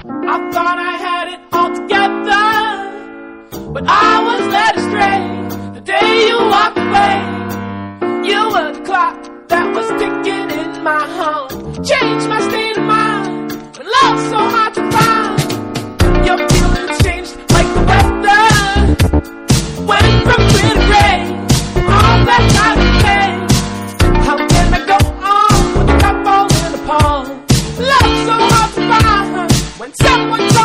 I thought I had it all together, but I was led astray the day you walked away. You were the clock that was ticking in my heart, changed my state of mind when love's so hard to find. Your feelings changed like the weather, went from clear to gray, all that time to pay. How can I go on with the cup falling apart? Love's so hard to find when someone